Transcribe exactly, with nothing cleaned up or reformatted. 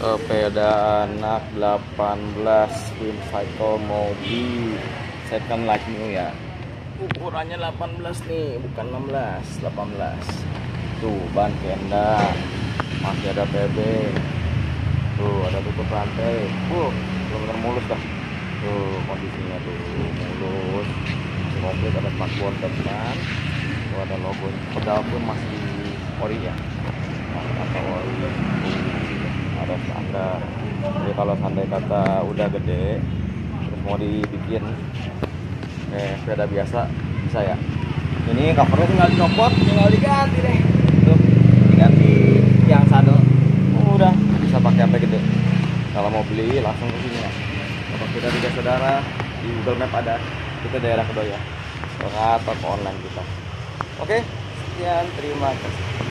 Sepeda anak delapan belas Twin Cycle Mobi second like new ya. Ukurannya delapan belas nih, bukan enam belas, delapan belas. Tuh ban Kenda, masih ada P B. Tuh ada tutup rantai. Uh, benar-benar mulus dah. Tuh kondisinya tuh mulus. Komplit ada spakbor depan. Tuh ada logo. Pedal pun masih ori ya. Atau ori. Ada standar. Jadi kalau sampai kata udah gede terus mau dibikin eh sepeda biasa bisa ya. Ini covernya tinggal dicopot, tinggal diganti deh. Tuh diganti yang saddle. Udah bisa pakai apa gede. Kalau mau beli langsung ke sini ya. Kalau kita tiga saudara di Google Map ada, kita daerah Kedoya atau ke online kita. Oke, sekian, terima kasih.